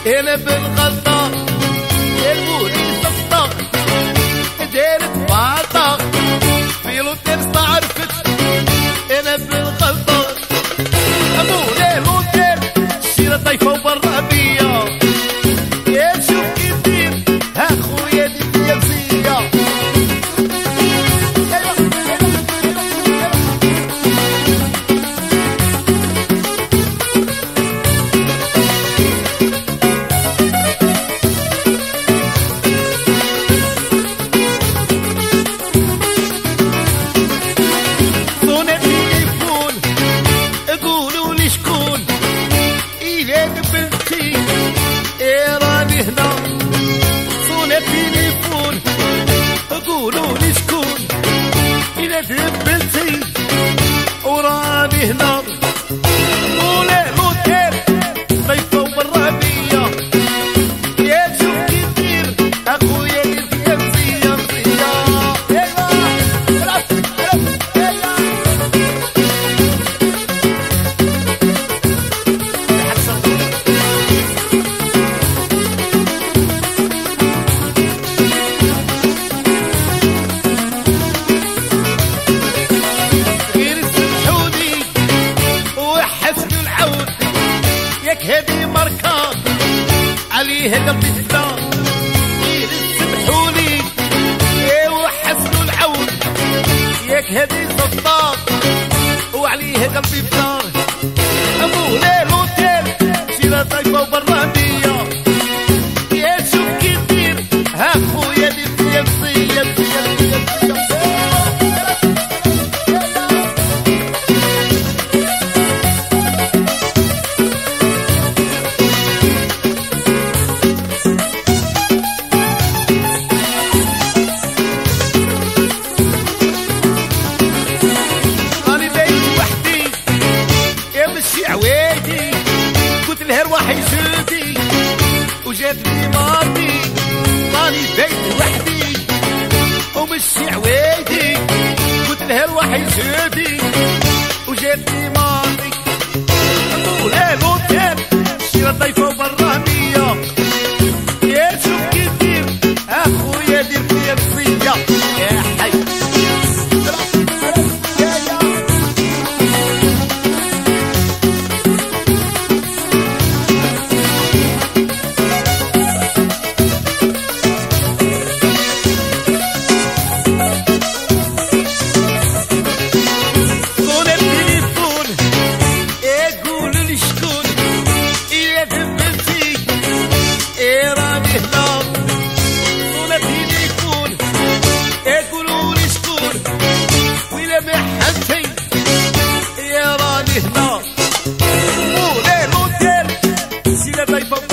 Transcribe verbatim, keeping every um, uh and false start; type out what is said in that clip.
انا بالغلطة يقولي سطة دارت باطة في لوتيل استعرفت انا بالغلطة اموني لوتيل الشيرة طايفة وبرا بيا يا شوف كيف دير ها خويا دي فيا فيا قولولي شكون إلا دبلتي وراني هنا مولاي لوتيل ضيفة وبرا بيا يا شوف كي دير أخويا اللي فيا مزيا مزيا هذي مركة عليها قلبي فدا غير سمحولي ايوا حسنوا العون ياك هذي صفطاط وعليها قلبي فدا مولاي لوتيل شيرة طايفة وبرا بيا يا شوف كي دير ها خويا اللي فيا مزيا مزيا مزيا عويدي قلت لها روحي جودي وجاتني ماضي راني بيت وحدي ومشي عويدي قلت لها روحي جودي وجاتني ماضي مولاي لوتيل الشيرة ضيفة وبرا بيا يا شوف كي دير اخويا دير فيا مزية يا حي يا راني هنا مولاي لوتيل سينا ضيفة